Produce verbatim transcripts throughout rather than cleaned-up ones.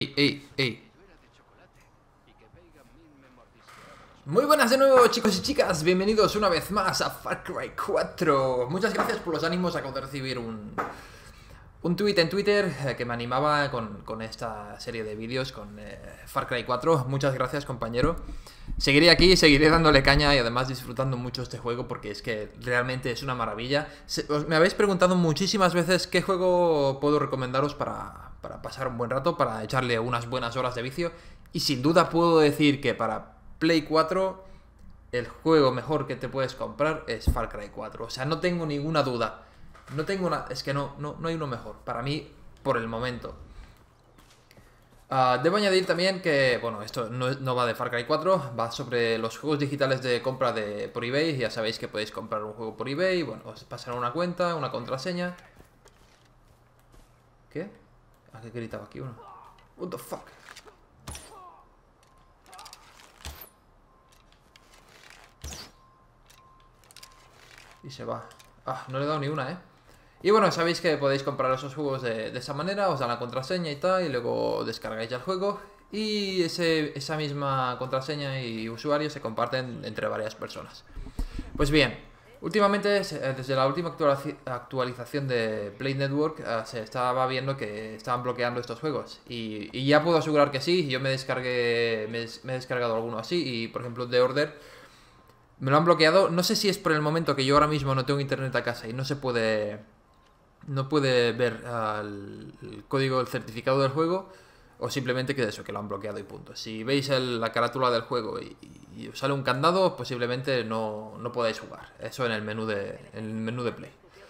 Ey, ey, ey. Muy buenas de nuevo, chicos y chicas, bienvenidos una vez más a Far Cry cuatro. Muchas gracias por los ánimos. Acabo de recibir un, un tweet en Twitter eh, que me animaba con, con esta serie de vídeos con eh, Far Cry cuatro. Muchas gracias, compañero. Seguiré aquí, seguiré dándole caña y además disfrutando mucho este juego porque es que realmente es una maravilla. Se, os, me habéis preguntado muchísimas veces qué juego puedo recomendaros para, para pasar un buen rato, para echarle unas buenas horas de vicio. Y sin duda puedo decir que para Play cuatro el juego mejor que te puedes comprar es Far Cry cuatro. O sea, no tengo ninguna duda. No tengo una... Es que no, no, no hay uno mejor. Para mí, por el momento. Uh, debo añadir también que, bueno, esto no, no va de Far Cry cuatro, va sobre los juegos digitales de compra de, por eBay. Ya sabéis que podéis comprar un juego por eBay, bueno, os pasarán una cuenta, una contraseña. ¿Qué? ¿A qué gritaba aquí uno? What the fuck? Y se va. Ah, no le he dado ni una, ¿eh? Y bueno, sabéis que podéis comprar esos juegos de, de esa manera, os dan la contraseña y tal, y luego descargáis ya el juego. Y ese, esa misma contraseña y usuario se comparten entre varias personas. Pues bien, últimamente, desde la última actualización de Play Network, se estaba viendo que estaban bloqueando estos juegos. Y, y ya puedo asegurar que sí, yo me descargué, me, me he descargado alguno así, y por ejemplo The Order me lo han bloqueado. No sé si es por el momento que yo ahora mismo no tengo internet a casa y no se puede... No puede ver uh, el, el código, el certificado del juego, o simplemente que eso, que lo han bloqueado y punto. Si veis el, la carátula del juego y, y, y os sale un candado, posiblemente no, no podáis jugar. Eso en el menú de, en el menú de Play.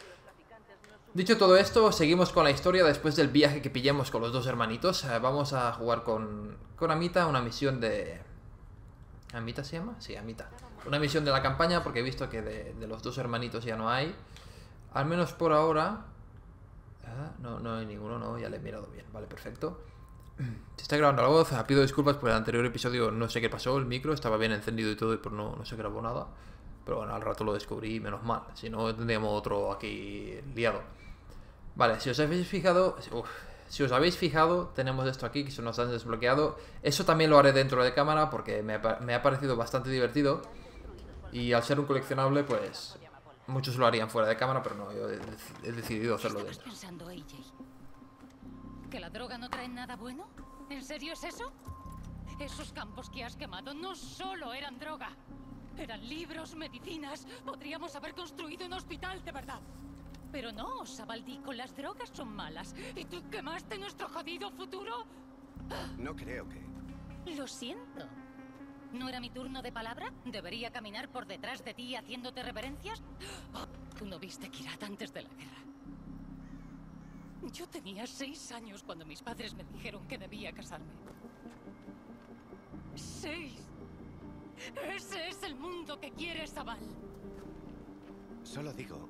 Dicho todo esto, seguimos con la historia después del viaje que pillamos con los dos hermanitos. Uh, vamos a jugar con, con Amita, una misión de... ¿Amita se llama? Sí, Amita. Una misión de la campaña, porque he visto que de, de los dos hermanitos ya no hay. Al menos por ahora... Ah, no, no hay ninguno, no, ya le he mirado bien. Vale, perfecto. Se está grabando la voz, pido disculpas por el anterior episodio, no sé qué pasó, el micro estaba bien encendido y todo, pero no, no se grabó nada. Pero bueno, al rato lo descubrí, menos mal, si no tendríamos otro aquí liado. Vale, si os habéis fijado, uf, si os habéis fijado, tenemos esto aquí que se nos han desbloqueado. Eso también lo haré dentro de cámara porque me ha, me ha parecido bastante divertido. Y al ser un coleccionable, pues... Muchos lo harían fuera de cámara, pero no, yo he, he decidido hacerlo ¿Qué dentro. estabas pensando, A J? ¿Que la droga no trae nada bueno? ¿En serio es eso? Esos campos que has quemado no solo eran droga. Eran libros, medicinas. Podríamos haber construido un hospital de verdad. Pero no, Sabaldico, las drogas son malas. ¿Y tú quemaste nuestro jodido futuro? No creo que... Lo siento. ¿No era mi turno de palabra? ¿Debería caminar por detrás de ti haciéndote reverencias? Oh, tú no viste Kirat antes de la guerra. Yo tenía seis años cuando mis padres me dijeron que debía casarme. ¡Seis! Ese es el mundo que quiere Sabal. Solo digo...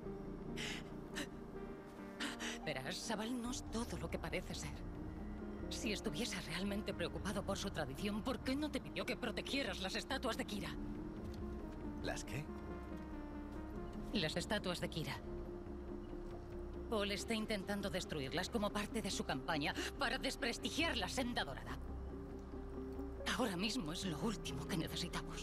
Verás, Sabal no es todo lo que parece ser. Si estuviese realmente preocupado por su tradición, ¿por qué no te pidió que protegieras las estatuas de Kira? ¿Las qué? Las estatuas de Kira. Paul está intentando destruirlas como parte de su campaña para desprestigiar la Senda Dorada. Ahora mismo es lo último que necesitamos.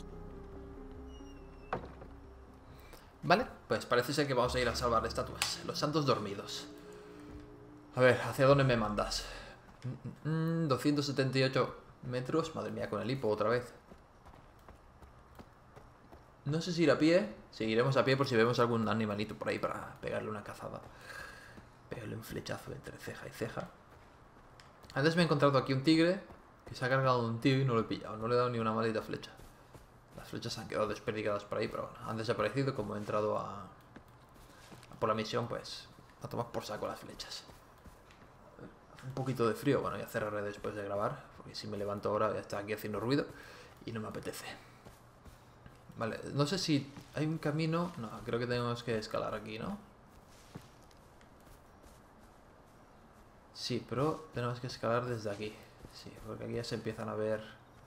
Vale, pues parece ser que vamos a ir a salvar estatuas. Los santos dormidos. A ver, ¿hacia dónde me mandas? Mm, doscientos setenta y ocho metros. Madre mía, con el hipo otra vez. No sé si ir a pie. Seguiremos a pie por si vemos algún animalito por ahí para pegarle una cazada. Pegarle un flechazo entre ceja y ceja. Antes me he encontrado aquí un tigre que se ha cargado un tío y no lo he pillado. No le he dado ni una maldita flecha. Las flechas han quedado desperdigadas por ahí, pero bueno, han desaparecido. Como he entrado a, a por la misión, pues a tomar por saco las flechas. Un poquito de frío, bueno, ya cerraré después de grabar, porque si me levanto ahora ya está aquí haciendo ruido y no me apetece. Vale, no sé si hay un camino. No, creo que tenemos que escalar aquí, ¿no? Sí, pero tenemos que escalar desde aquí. Sí, porque aquí ya se empiezan a ver.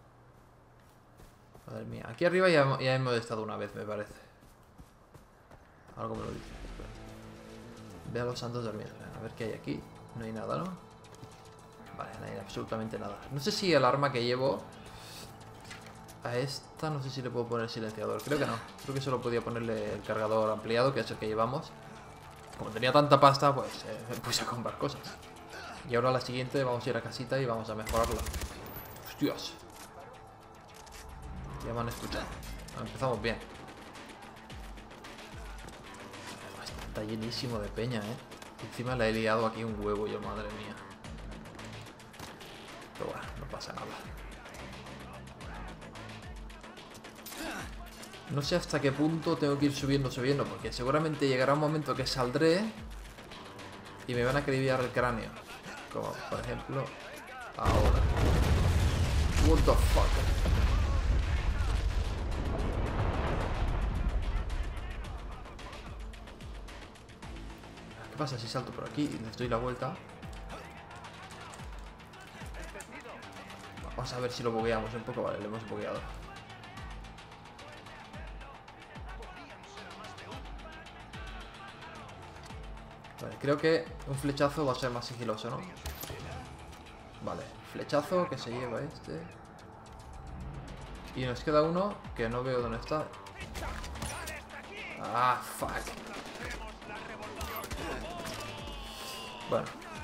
Madre mía, aquí arriba ya, ya hemos estado una vez, me parece. Algo me lo dice. Ve a los santos dormidos. A ver qué hay aquí. No hay nada, ¿no? Vale, no hay absolutamente nada. No sé si el arma que llevo... A esta no sé si le puedo poner silenciador. Creo que no. Creo que solo podía ponerle el cargador ampliado, que es el que llevamos. Como tenía tanta pasta, pues eh, me puse a comprar cosas. Y ahora la siguiente vamos a ir a casita y vamos a mejorarla. Hostias. Ya me han escuchado. Empezamos bien. Está llenísimo de peña, eh. Encima le he liado aquí un huevo yo, madre mía. Pero bueno, no pasa nada. No sé hasta qué punto tengo que ir subiendo, subiendo, porque seguramente llegará un momento que saldré y me van a acribillar el cráneo. Como, por ejemplo, ahora. What the fuck? ¿Qué pasa si salto por aquí y les doy la vuelta? Vamos a ver si lo bugueamos un poco. Vale, lo hemos bugueado. Vale, creo que un flechazo va a ser más sigiloso, ¿no? Vale, flechazo que se lleva este. Y nos queda uno que no veo dónde está. Ah, fuck. Bueno.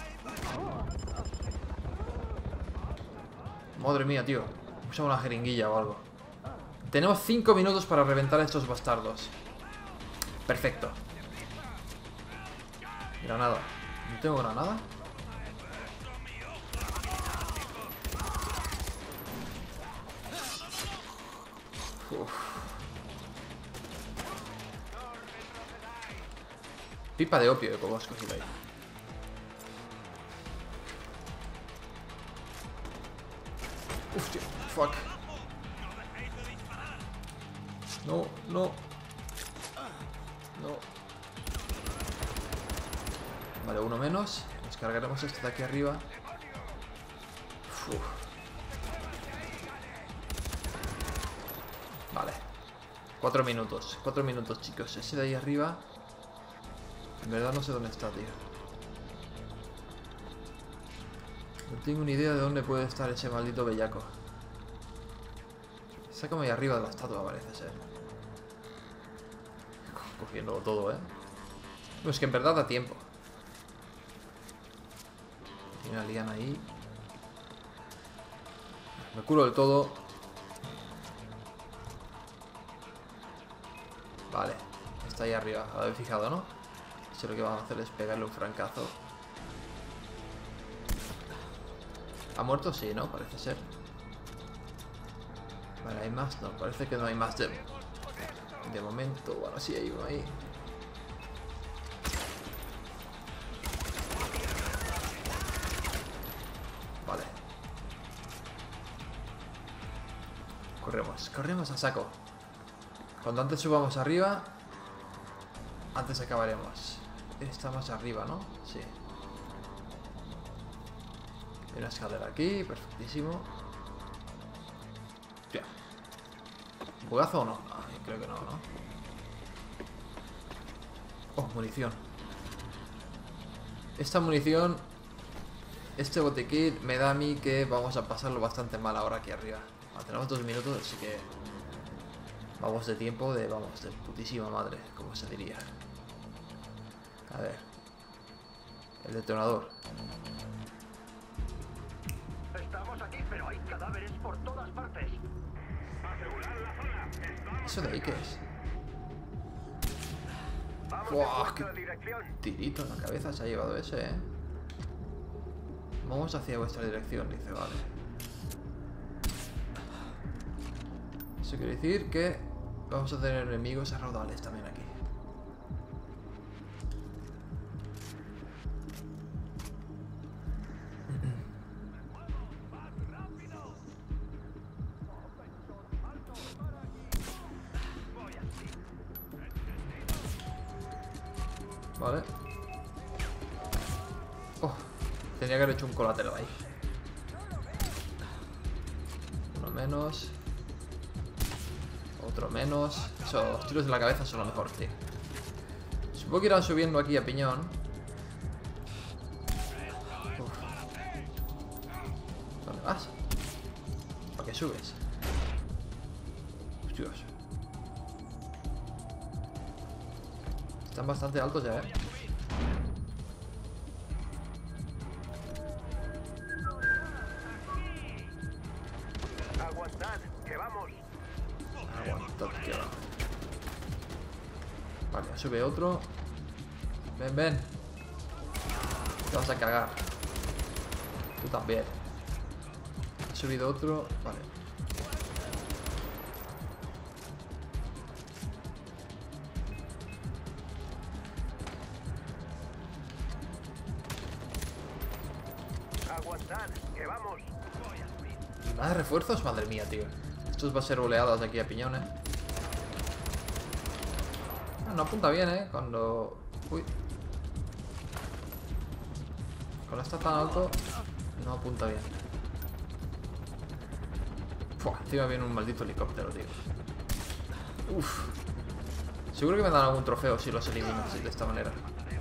Madre mía, tío. Usa una jeringuilla o algo. Tenemos cinco minutos para reventar a estos bastardos. Perfecto. Granada. ¿No tengo granada? Uf. Pipa de opio de cómo has cogido ahí. Hostia, fuck. No, no. No. Vale, uno menos. Nos cargaremos este de aquí arriba. Uf. Vale. Cuatro minutos. Cuatro minutos, chicos. Ese de ahí arriba. En verdad no sé dónde está, tío. No tengo ni idea de dónde puede estar ese maldito bellaco. Está como ahí arriba de la estatua, parece ser. Cogiéndolo todo, ¿eh? No, es que en verdad da tiempo. Tiene una liana ahí. Me curo del todo. Vale. Está ahí arriba. Lo habéis fijado, ¿no? Eso lo que vamos a hacer es pegarle un francazo. ¿Ha muerto? Sí, ¿no? Parece ser. Vale, ¿hay más? No, parece que no hay más de... De momento. Bueno, sí hay uno ahí. Vale. Corremos, corremos a saco. Cuando antes subamos arriba, antes acabaremos. Está más arriba, ¿no? Sí. Hay una escalera aquí, perfectísimo. Hostia. ¿Bugazo o no? No, yo creo que no, ¿no? Oh, munición. Esta munición, este botiquín me da a mí que vamos a pasarlo bastante mal ahora aquí arriba. Bueno, tenemos dos minutos, así que vamos de tiempo de, vamos, de putísima madre, como se diría. A ver. El detonador. Estamos aquí, pero hay cadáveres por todas partes. Asegurar la zona. ¿Eso de ahí qué es? Vamos ¡Buah! en ¡Qué vuestra dirección. tirito en la cabeza se ha llevado ese, eh! Vamos hacia vuestra dirección, dice, vale. Eso quiere decir que vamos a tener enemigos a raudales también aquí. Vale. Oh, tenía que haber hecho un colateral ahí. Uno menos. Otro menos. Eso, los tiros en la cabeza son lo mejor, tío. Supongo que irán subiendo aquí a piñón. Uf. vas? ¿Para qué subes? Dios. Están bastante altos ya, ¿eh? Aguantad, que vamos. Aguantad que va. Vale, sube otro. Ven, ven. Te vas a cagar. Tú también. Ha subido otro. Vale. Aguantad, que vamos. ¿Más refuerzos? Madre mía, tío. Esto va a ser oleadas de aquí a piñones. Ah, no apunta bien, ¿eh? Cuando... Uy. Cuando está tan alto, no apunta bien. Fua, encima viene un maldito helicóptero, tío. Uf. Seguro que me dan algún trofeo si los elimino así, de esta manera.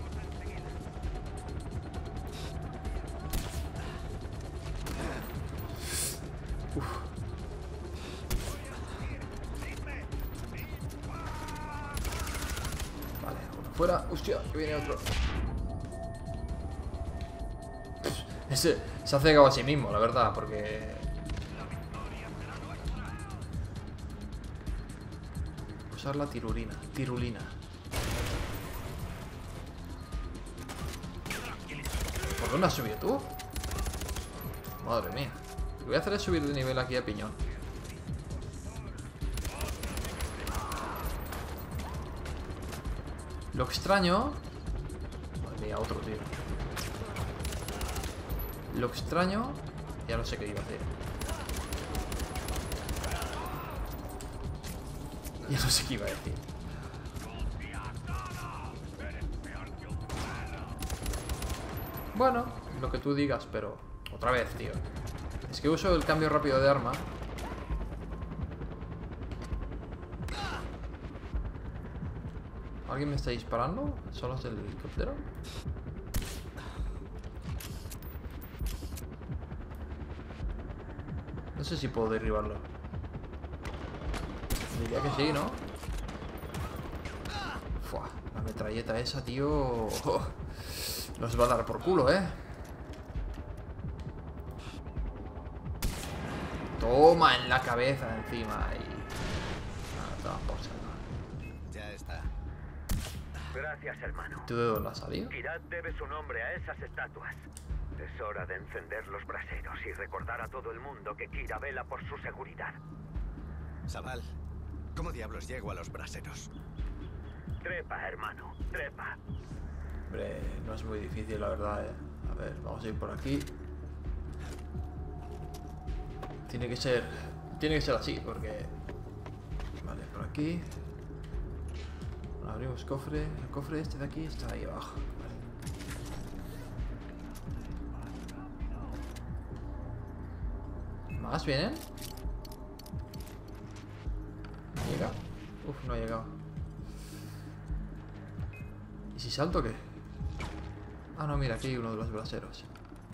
Uf. Vale, uno fuera. Hostia, que viene otro. Ese se ha cegado a sí mismo, la verdad, porque... Usar la tirulina. Tirulina. ¿Por dónde has subido tú? Madre mía. Lo que voy a hacer es subir de nivel aquí a piñón. Lo extraño... Madre mía, otro tío. Lo extraño... Ya no sé qué iba a hacer. Ya no sé qué iba a decir. Bueno, lo que tú digas, pero... Otra vez, tío. Es que uso el cambio rápido de arma. ¿Alguien me está disparando? ¿Son los del helicóptero? No sé si puedo derribarlo. Diría que sí, ¿no? Fua, la metralleta esa, tío. Oh, nos va a dar por culo, ¿eh? Toma en la cabeza encima y... Ah, toma por saco. Ya está. Gracias, hermano. ¿Tú de dónde has salido? Kirat debe su nombre a esas estatuas. Es hora de encender los braseros y recordar a todo el mundo que Kira vela por su seguridad. Sabal, ¿cómo diablos llego a los braseros? Trepa, hermano, trepa. Hombre, no es muy difícil, la verdad, ¿eh? A ver, vamos a ir por aquí. Tiene que ser... Tiene que ser así, porque... Vale, por aquí. Abrimos cofre. El cofre este de aquí está ahí abajo. Vale. ¿Más vienen? ¿Llega? Uf, no ha llegado. ¿Y si salto qué? Ah, no, mira, aquí hay uno de los braseros.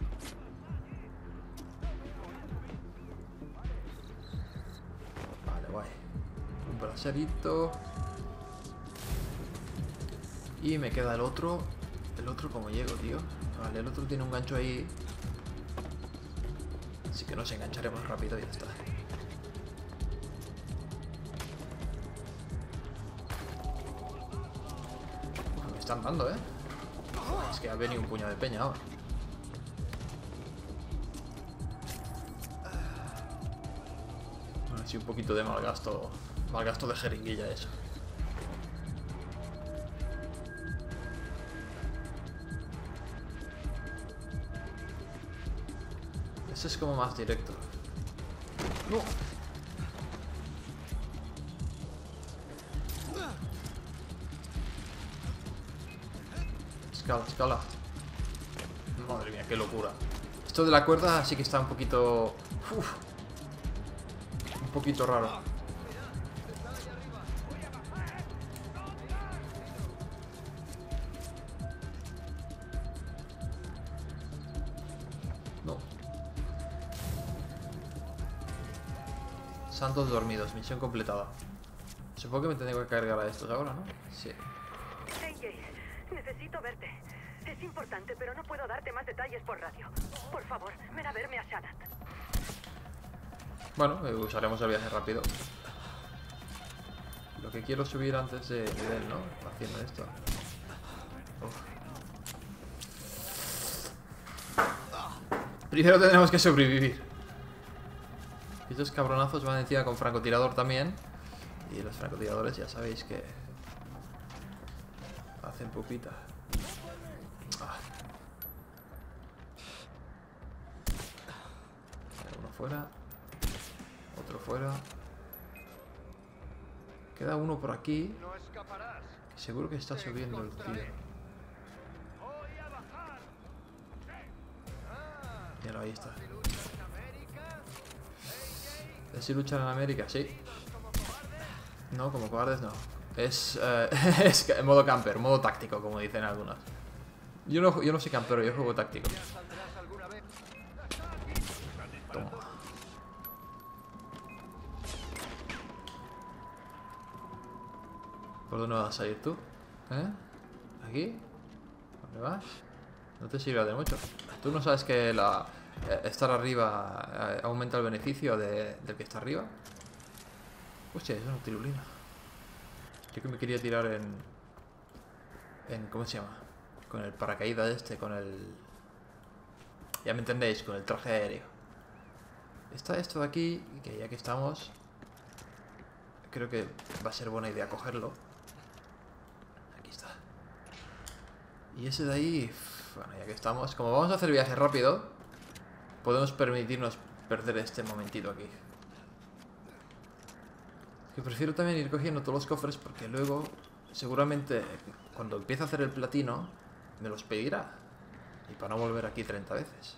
Vale, guay. Un braserito. Y me queda el otro. El otro, ¿cómo llego, tío? Vale, el otro tiene un gancho ahí. Así que nos engancharemos rápido y ya está. Uf, me están dando, ¿eh? Es que ha venido un puñado de peña ahora. Bueno, sí, un poquito de mal gasto. Mal gasto de jeringuilla eso. Ese es como más directo. ¡No! Escala, escala. Madre mía, qué locura. Esto de la cuerda sí que está un poquito... Uf, un poquito raro. No. Santos dormidos, misión completada. Supongo que me tengo que cargar a estos ahora, ¿no? Sí. Hey, Jace, necesito verte. Es importante, pero no puedo darte más detalles por radio. Por favor, ven a verme a Shanat. Bueno, eh, usaremos el viaje rápido. Lo que quiero subir antes de nivel, ¿no? Haciendo esto. Uf. Primero tendremos que sobrevivir. Estos cabronazos van encima con francotirador también. Y los francotiradores ya sabéis que hacen pupita. Ah. Uno fuera. Otro fuera. Queda uno por aquí. Seguro que está subiendo el tío. Mira, ahí está. ¿Si luchan en América? Sí. No, como cobardes no. Es, eh, es en modo camper, modo táctico, como dicen algunos. Yo no, yo no soy campero, yo juego táctico. Toma. ¿Por dónde vas a salir tú? ¿Eh? ¿Aquí? ¿Dónde vas? No te sirve de mucho. ¿Tú no sabes que la, eh, estar arriba eh, aumenta el beneficio de, del que está arriba? Hostia, es una tirulina. Yo que me quería tirar en... en ¿cómo se llama? Con el paracaídas este, con el... ya me entendéis, con el traje aéreo. Está esto de aquí, que ya que estamos... creo que va a ser buena idea cogerlo. Aquí está. Y ese de ahí... bueno, ya que estamos... como vamos a hacer viaje rápido, podemos permitirnos perder este momentito aquí. Que prefiero también ir cogiendo todos los cofres porque luego, seguramente, cuando empiece a hacer el platino, me los pedirá. Y para no volver aquí treinta veces.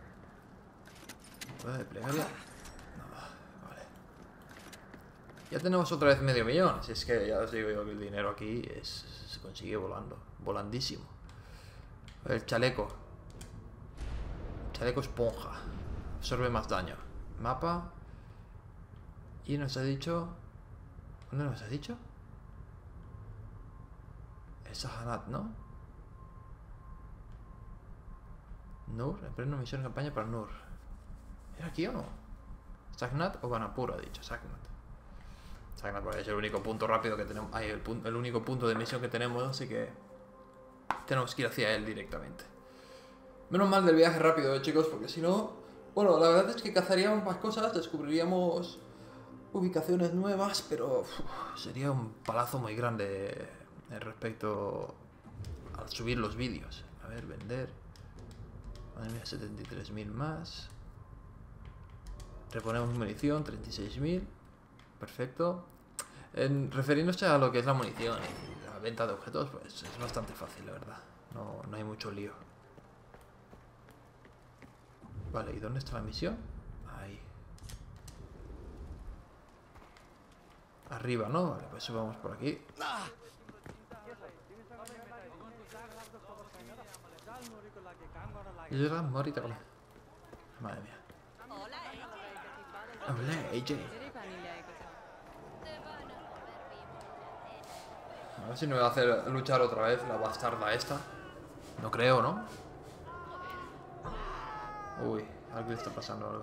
¿Puede plegaria? Nada, vale. Ya tenemos otra vez medio millón. Si es que ya os digo yo que el dinero aquí es, se consigue volando. Volandísimo. El chaleco. Chaleco esponja. Absorbe más daño. Mapa. Y nos ha dicho... ¿dónde nos has dicho? Es Sahanat, ¿no? Nur, emprende una misión de campaña para Nur. ¿Era aquí o no? ¿Sagnat o Vanapur? Ha dicho Sagnat. Sagnat porque es el único punto rápido que tenemos. Ay, el, el único punto de misión que tenemos, así que tenemos que ir hacia él directamente. Menos mal del viaje rápido, ¿eh, chicos? Porque si no... bueno, la verdad es que cazaríamos más cosas, descubriríamos ubicaciones nuevas, pero uf, sería un palazo muy grande respecto al subir los vídeos. A ver, vender. Madre mía, setenta y tres mil más. Reponemos munición, treinta y seis mil. Perfecto. En refiriéndose a lo que es la munición y la venta de objetos, pues es bastante fácil, la verdad. No, no hay mucho lío. Vale, ¿y dónde está la misión? Ahí. Arriba, ¿no? Vale, pues subamos por aquí. Madre mía. Hola, A J. A ver si me va a hacer luchar otra vez la bastarda esta. No creo, ¿no? Uy, algo está pasando algo.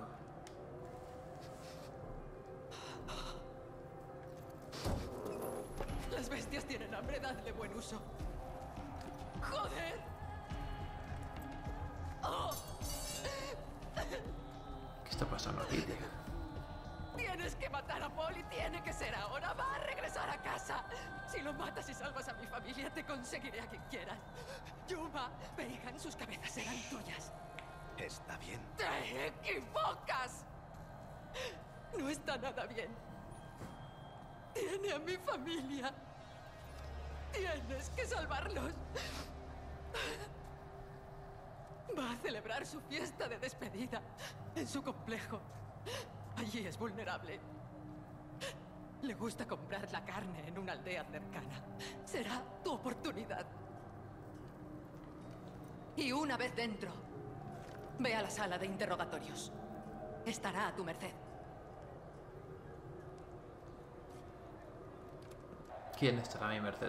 Las bestias tienen hambre, dadle buen uso. ¡Joder! Oh. ¿Qué está pasando aquí, tío? Tienes que matar a Paul y tiene que ser ahora. Va a regresar a casa. Si lo matas y salvas a mi familia, te conseguiré a quien quieras. Yuma, Veigan, sus cabezas serán tuyas. Está bien. ¡Te equivocas! No está nada bien. Tiene a mi familia. Tienes que salvarlos. Va a celebrar su fiesta de despedida en su complejo. Allí es vulnerable. Le gusta comprar la carne en una aldea cercana. Será tu oportunidad. Y una vez dentro, ve a la sala de interrogatorios. Estará a tu merced. ¿Quién estará a mi merced?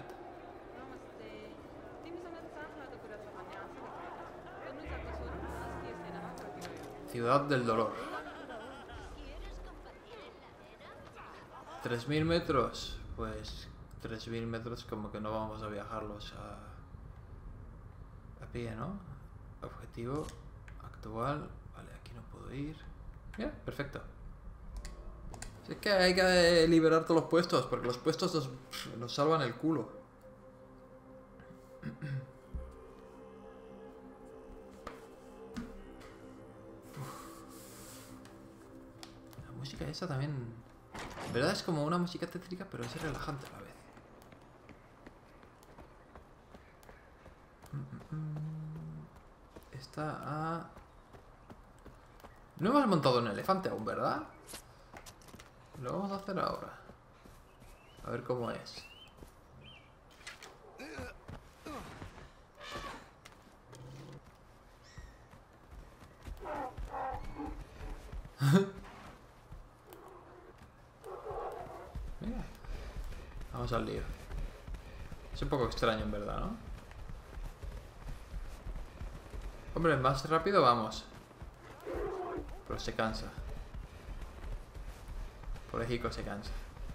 Ciudad del dolor. tres mil metros. Pues tres mil metros como que no vamos a viajarlos a, a pie, ¿no? Objetivo actual. Vale, aquí no puedo ir. Bien, perfecto. Es que hay que liberar todos los puestos, porque los puestos nos, nos salvan el culo. La música esa también... En verdad es como una música tétrica, pero es relajante a la vez. Está a... No hemos montado un elefante aún, ¿verdad? Lo vamos a hacer ahora. A ver cómo es. Mira. Vamos al lío. Es un poco extraño en verdad, ¿no? Hombre, más rápido vamos. Pero se cansa. Por México se cansa.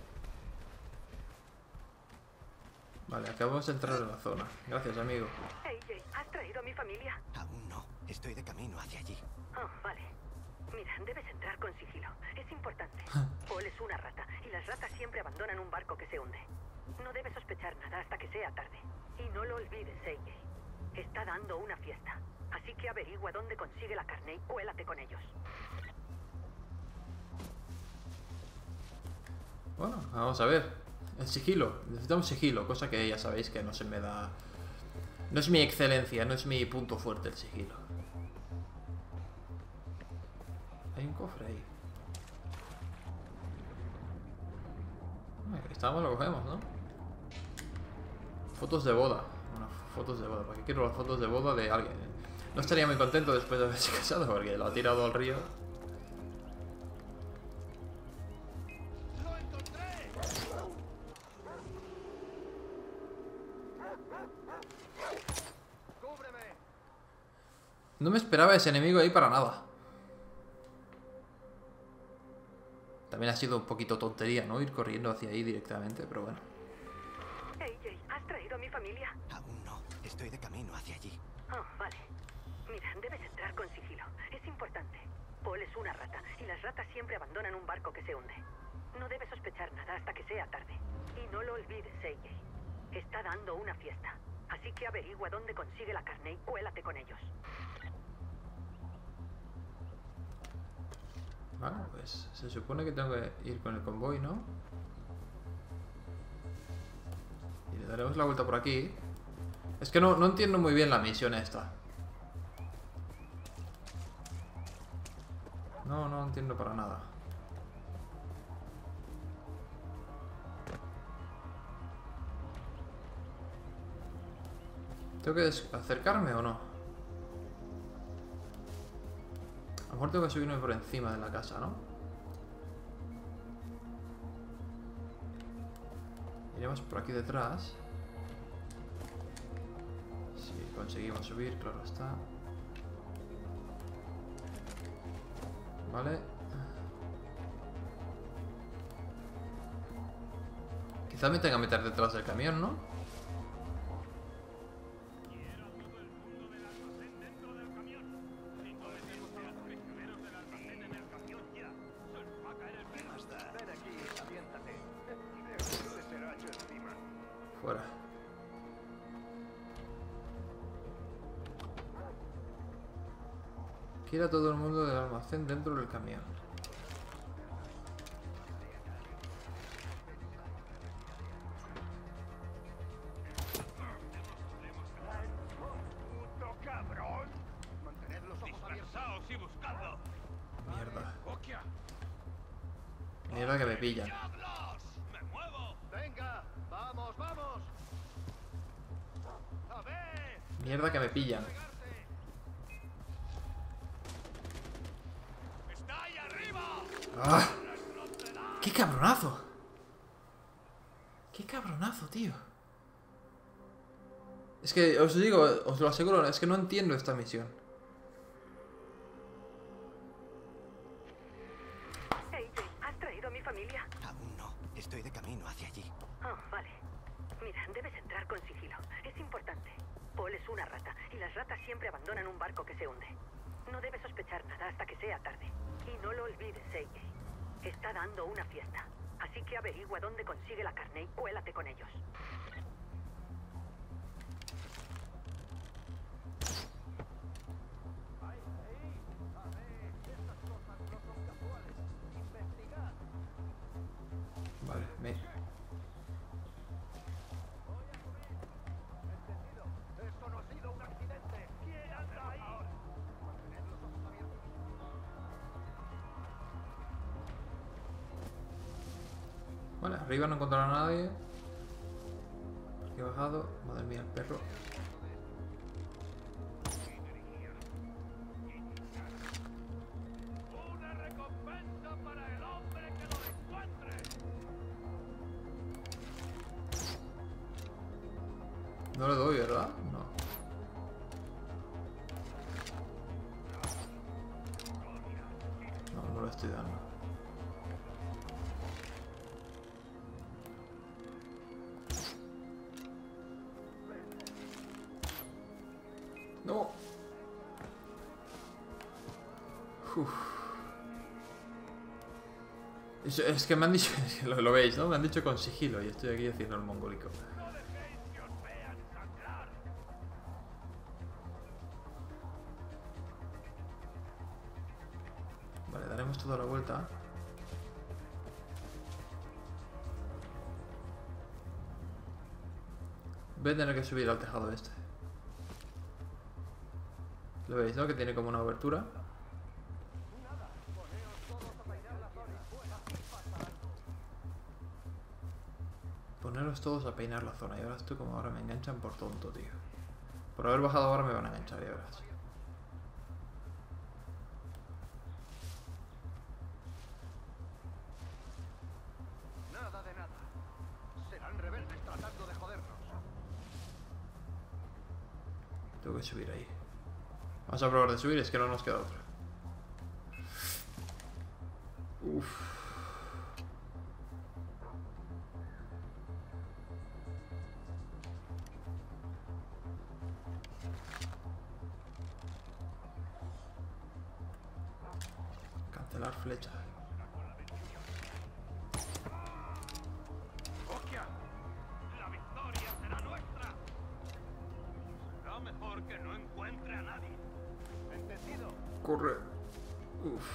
Vale, acabamos de entrar en la zona. Gracias, amigo. Hey, Jay, ¿has traído a mi familia? Aún no. Estoy de camino hacia allí. Oh, vale. Mira, debes entrar con sigilo. Es importante. Paul es una rata, y las ratas siempre abandonan un barco que se hunde. No debes sospechar nada hasta que sea tarde. Y no lo olvides, A J. Está dando una fiesta. Así que averigua dónde consigue la carne y cuélate con ellos. Bueno, vamos a ver. El sigilo. Necesitamos sigilo, cosa que ya sabéis que no se me da... No es mi excelencia, no es mi punto fuerte el sigilo. Hay un cofre ahí. Aquí estamos, lo cogemos, ¿no? Fotos de boda. Bueno, fotos de boda. ¿Para qué quiero las fotos de boda de alguien? No estaría muy contento después de haberse casado porque lo ha tirado al río. No me esperaba ese enemigo ahí para nada. También ha sido un poquito tontería, ¿no? Ir corriendo hacia ahí directamente, pero bueno. Hey, Jay, ¿has traído a mi familia? Aún no. Estoy de camino hacia allí. Oh, vale. Mira, debes entrar con sigilo. Es importante. Paul es una rata, y las ratas siempre abandonan un barco que se hunde. No debes sospechar nada hasta que sea tarde. Y no lo olvides, A J. Está dando una fiesta. Así que averigua dónde consigue la carne y cuélate con ellos. Vale, pues se supone que tengo que ir con el convoy, ¿no? Y le daremos la vuelta por aquí. Es que no, no entiendo muy bien la misión esta. No, no entiendo para nada. ¿Tengo que acercarme o no? A lo mejor tengo que subirme por encima de la casa, ¿no? Iremos por aquí detrás. Si conseguimos subir, claro está. Vale. Quizás me tenga que meter detrás del camión, ¿no? Fuera. Quiera todo el mundo del almacén dentro del camión. Mierda. Mierda que me pillan. Mierda que me pillan. ¡Ah! ¡Qué cabronazo! Qué cabronazo, tío. Es que os digo, os lo aseguro, es que no entiendo esta misión. Hey, Jay, ¿has traído a mi familia? Aún no. Estoy de camino hacia allí. Oh, vale. Mira, debes entrar con sigilo. Es importante. Paul es una rata, y las ratas siempre abandonan un barco que se hunde. No debes sospechar nada hasta que sea tarde. Y no lo olvides, A J. Está dando una fiesta. Así que averigua dónde consigue la carne y cuélate con ellos. Vale, me... Vale, arriba no encontrará a nadie. Aquí he bajado. Madre mía, el perro. No le doy, ¿verdad? No. No, no le estoy dando. No. Uf. Es, es que me han dicho, lo, lo veis, ¿no? Me han dicho con sigilo y estoy aquí haciendo el mongólico. Vale, daremos toda la vuelta. Voy a tener que subir al tejado este. ¿Lo veis, no? Que tiene como una abertura. Poneros todos a peinar la zona. Y ahora estoy como ahora me enganchan por tonto, tío. Por haber bajado ahora me van a enganchar, ya verás. Nada de nada. Serán rebeldes tratando de jodernos. Tengo que subir ahí. Vamos a probar de subir, es que no nos queda otra. Uff. Cancelar flecha. ¡Hostia! ¡La victoria será nuestra! Será mejor que no encuentre a nadie. ¿Entendido? Corre. Uf.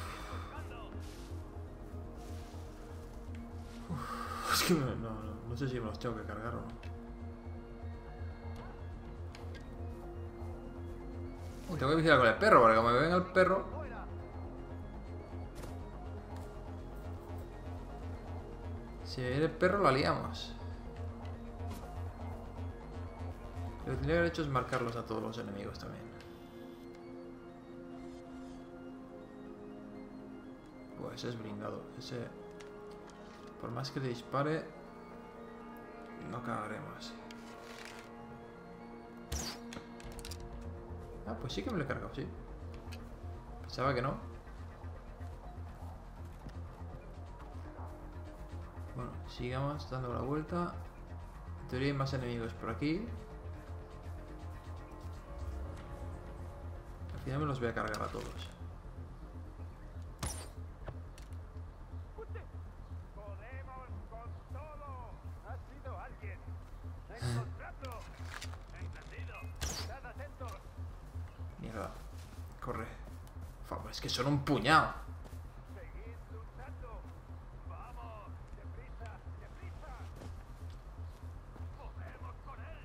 Uf. Es que no, no, no sé si me los tengo que cargar o no. Uy, tengo que vigilar con el perro, porque como me venga el perro. Si me viene el perro, la liamos. Lo que tendría que haber hecho es marcarlos a todos los enemigos también. Pues ese es blindado. Ese, por más que le dispare, no cagaremos. Ah, pues sí que me lo he cargado, sí. Pensaba que no. Bueno, sigamos dando la vuelta. En teoría hay más enemigos por aquí. Al final me los voy a cargar a todos. ¡Podemos con todo! ¡Ha sido alguien! ¡Encontradlo! ¡Entendido! ¡Estad atentos! Mierda. Corre. Fua, es que son un puñado. ¡Seguid luchando! ¡Vamos! ¡Deprisa! ¡Deprisa! ¡Podemos con él!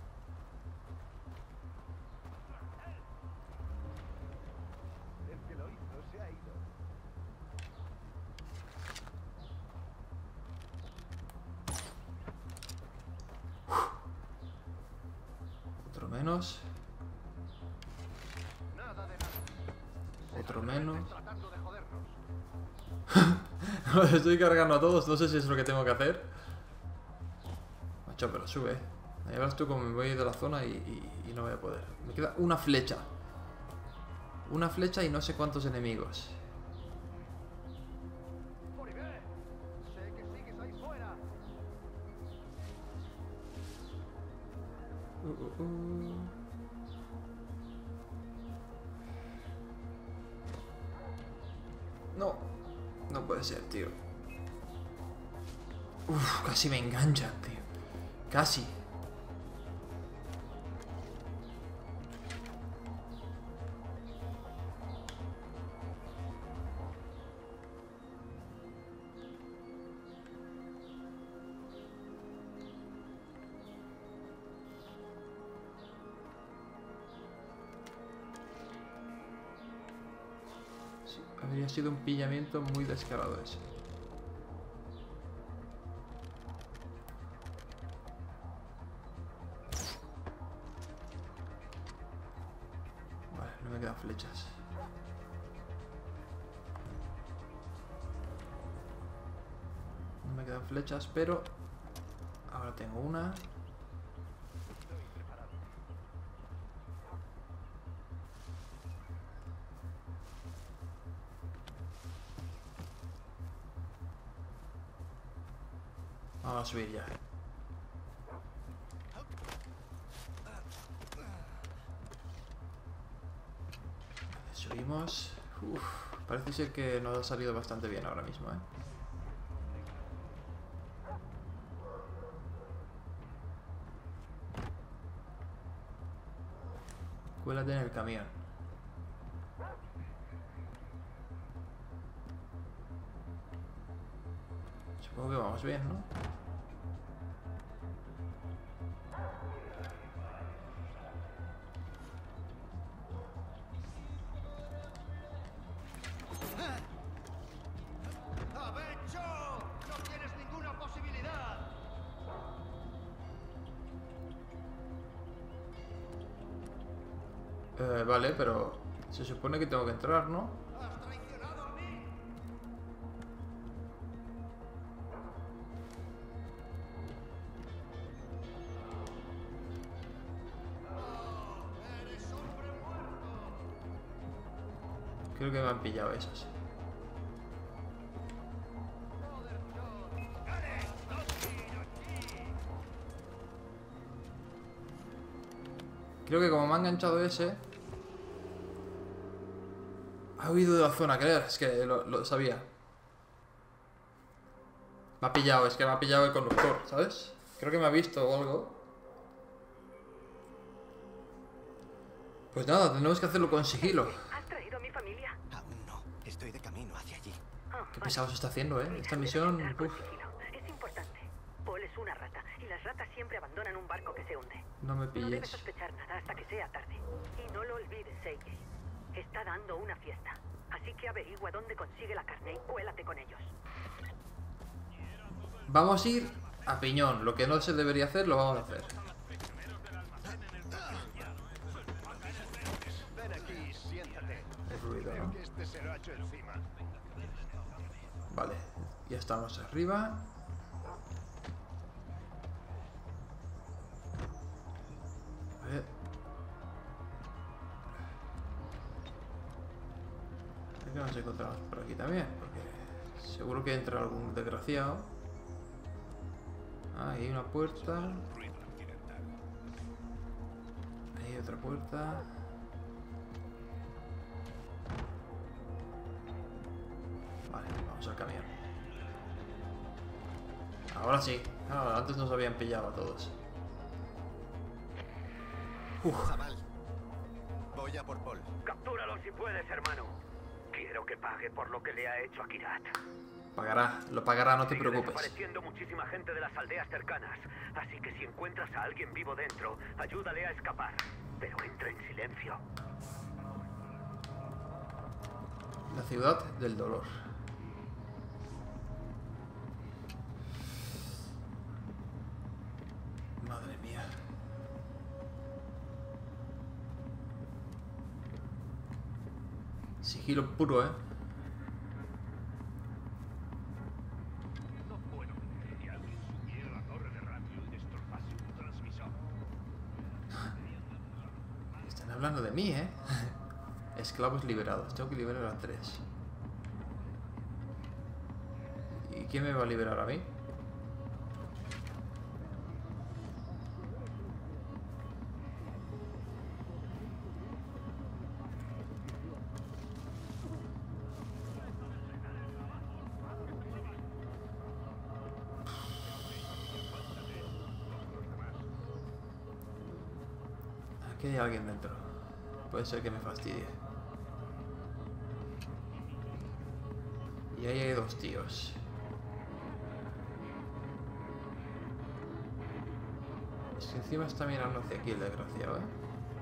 El que lo hizo se ha ido. Otro menos. Nada de nada. Otro menos. Tratando de jodernos. Los estoy cargando a todos. No sé si es lo que tengo que hacer. Macho, pero sube. Ya verás tú como me voy de la zona y, y, y no voy a poder. Me queda una flecha. Una flecha y no sé cuántos enemigos. Oliver, sé que sigues ahí fuera. Uh, uh, uh. No, no puede ser, tío. Uf, casi me enganchan, tío. Casi. Sí, habría sido un pillamiento muy descarado ese. Vale, no me quedan flechas. No me quedan flechas, pero ahora tengo una. Vamos a subir ya. Subimos. Uf, parece ser que nos ha salido bastante bien ahora mismo, ¿eh? Cuélate en el camión. Supongo que vamos bien, ¿no? ¡Avecho! ¡No tienes ninguna posibilidad! Eh, vale, pero se supone que tengo que entrar, ¿no? ¡Has traicionado a mí! ¡Oh! ¡Eres hombre muerto! Creo que me han pillado esos. Creo que como me ha enganchado ese... Ha huido de la zona, creo. Es que lo, lo sabía. Me ha pillado, es que me ha pillado el conductor, ¿sabes? Creo que me ha visto o algo. Pues nada, tenemos que hacerlo con sigilo. ¿Has traído a mi familia? Aún no. Estoy de camino hacia allí. Oh, Qué vale. pesado se está haciendo, ¿eh? Mira, Esta debes misión... entrar con Uf, sigilo. Es importante. Paul es una rata y las ratas siempre abandonan un barco que se hunde. no me No debes pilles. sospechar nada hasta que sea tarde. Y no lo olvides, Seiji. Está dando una fiesta. Así que averigua dónde consigue la carne y cuélate con ellos. Vamos a ir a piñón. Lo que no se debería hacer, lo vamos a hacer. Ven aquí y siéntate. El ruido, Creo ¿no? que este se lo ha hecho encima. Vale, ya estamos arriba. A ver. A ver qué nos encontramos por aquí también, porque seguro que entra algún desgraciado. Ah, ahí hay una puerta. Ahí hay otra puerta. Vale, vamos al camión. Ahora sí. Ah, antes nos habían pillado a todos. Uf, Zamal. Voy a por Paul. Captúralo si puedes, hermano. Quiero que pague por lo que le ha hecho a Kirat. pagará, lo pagará, no te Sigue preocupes. desapareciendo muchísima gente de las aldeas cercanas. Así que si encuentras a alguien vivo dentro, ayúdale a escapar. Pero entra en silencio. La ciudad del dolor. Madre mía. Sigilo puro, ¿eh? No puedo creer que alguien subiera a la torre de radio y destrozara hablando de mí, ¿eh? Esclavos liberados. Tengo que liberar a tres. ¿Y quién me va a liberar a mí? Aquí hay alguien dentro. Puede ser que me fastidie. Y ahí hay dos tíos. Es que encima está mirando hacia aquí el desgraciado, ¿eh?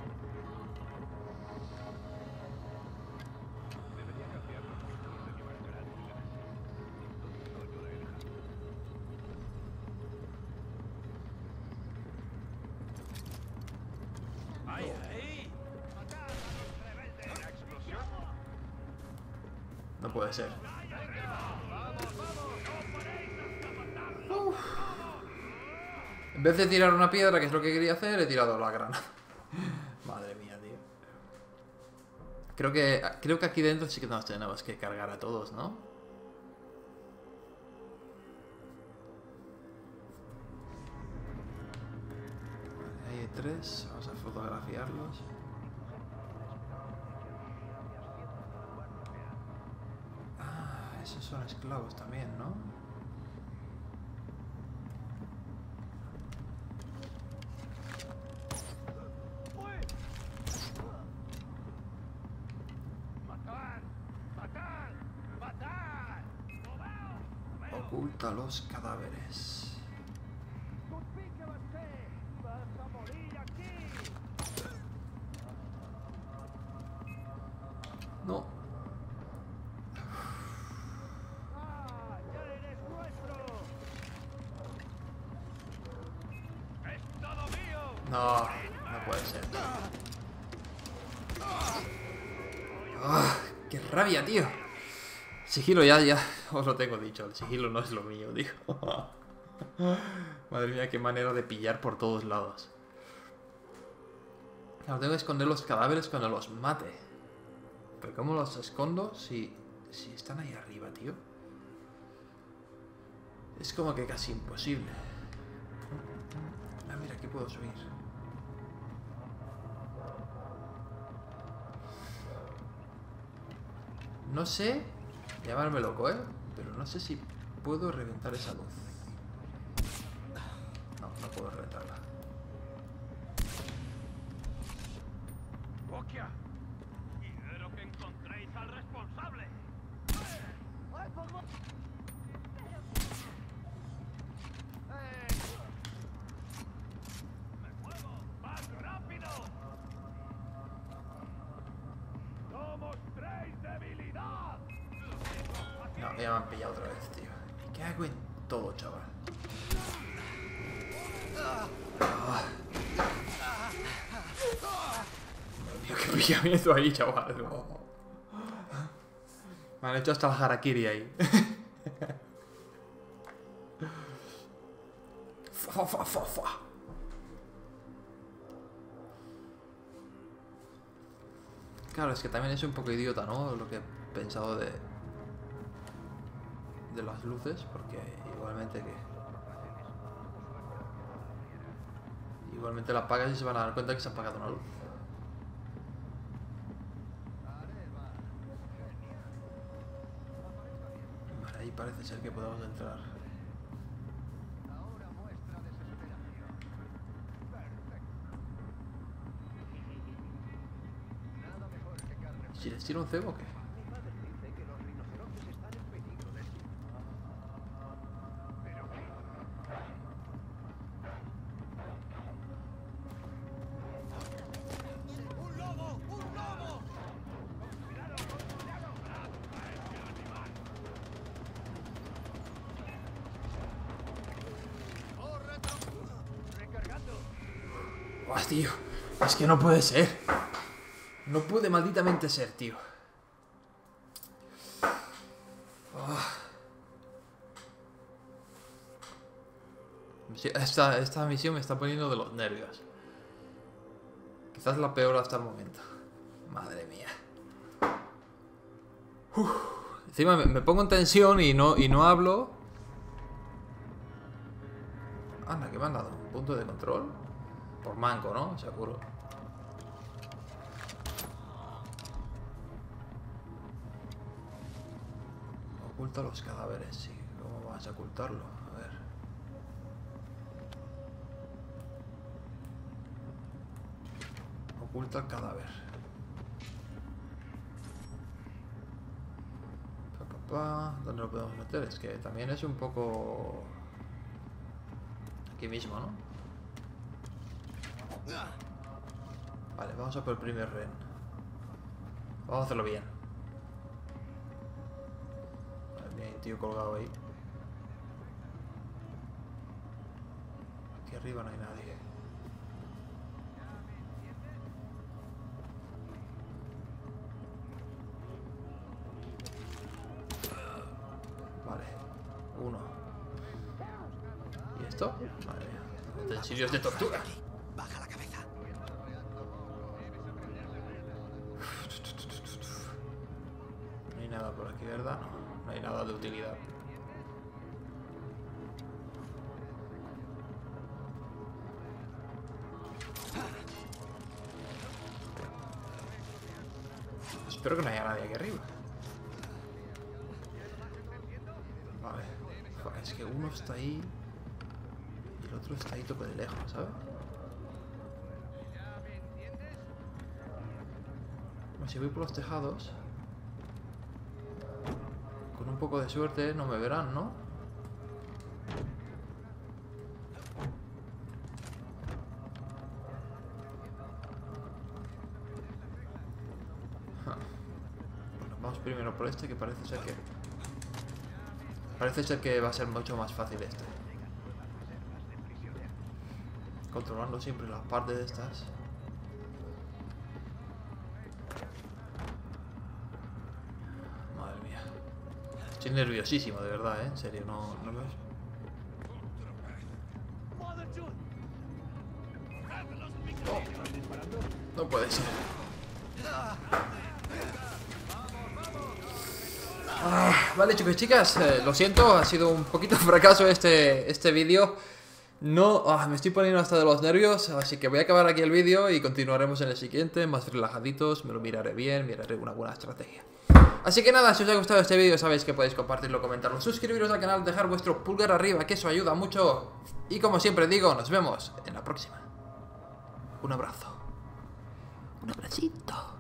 No puede ser. Uf. En vez de tirar una piedra, que es lo que quería hacer, he tirado la granada. Madre mía, tío. Creo que, creo que aquí dentro sí que nos tenemos que cargar a todos, ¿no? Vale, ahí hay tres. Vamos a fotografiarlos. Esos son esclavos también, ¿no? Oculta los cadáveres. No. No, no puede ser. ¡Ah! ¡Qué rabia, tío! Sigilo ya, ya os lo tengo dicho. El sigilo no es lo mío, tío. Madre mía, qué manera de pillar por todos lados. Claro, tengo que esconder los cadáveres cuando los mate. Pero ¿cómo los escondo si, si están ahí arriba, tío? Es como que casi imposible. Ah, mira, aquí puedo subir. No sé, llamarme loco, ¿eh? Pero no sé si puedo reventar esa luz. No, no puedo reventarla. ¡Bokia! ¡Quiero que encontréis al responsable! ¡Me muevo! ¡Más rápido! ¡No mostréis debilidad! No, ya me han pillado otra vez, tío. Me cago en todo, chaval. Ah. Tío, qué pillamiento ahí, chaval. Oh. Me han hecho hasta el harakiri ahí. Fa, fa, fa, fa. Claro, es que también es un poco idiota, ¿no? Lo que he pensado de... de las luces, porque igualmente que... Igualmente la apagas y se van a dar cuenta que se ha apagado una luz. Vale, ahí parece ser que podemos entrar. ¿Si les tiro un cebo o qué? ¡Buah, tío! Es que no puede ser. No puede malditamente ser, tío. Oh. Esta, esta misión me está poniendo de los nervios. Quizás la peor hasta el momento. Madre mía. Uf. Encima me, me pongo en tensión y no, y no hablo. Anda, ¿qué me han dado? ¿Un punto de control? Por manco, ¿no? Seguro. Oculta los cadáveres, sí. ¿Cómo vas a ocultarlo? A ver. Oculta el cadáver. Pa, pa, pa. ¿Dónde lo podemos meter? Es que también es un poco... Aquí mismo, ¿no? Vale, vamos a por el primer ren. Vamos a hacerlo bien. Vale, hay un tío colgado ahí. Aquí arriba no hay nadie. Vale, uno. ¿Y esto? Madre mía. Utensilios de tortura. Baja la cabeza. No hay nada por aquí, ¿verdad? No, no hay nada de utilidad. Espero que no haya nadie aquí arriba. Vale. Es que uno está ahí y el otro está ahí tope de lejos, ¿sabes? Bueno, si voy por los tejados, con un poco de suerte no me verán, ¿no? Bueno, vamos primero por este, que parece ser que... Parece ser que va a ser mucho más fácil este. Controlando siempre las partes de estas. Madre mía. Estoy nerviosísimo, de verdad, ¿eh? En serio, no, no me... Oh. No puede ser. Ah, vale, chicos y chicas, eh, lo siento, ha sido un poquito fracaso este, este vídeo. No, ah, me estoy poniendo hasta de los nervios, así que voy a acabar aquí el vídeo y continuaremos en el siguiente, más relajaditos, me lo miraré bien, miraré una buena estrategia. Así que nada, si os ha gustado este vídeo sabéis que podéis compartirlo, comentarlo, suscribiros al canal, dejar vuestro pulgar arriba, que eso ayuda mucho. Y como siempre digo, nos vemos en la próxima. Un abrazo. Un abracito.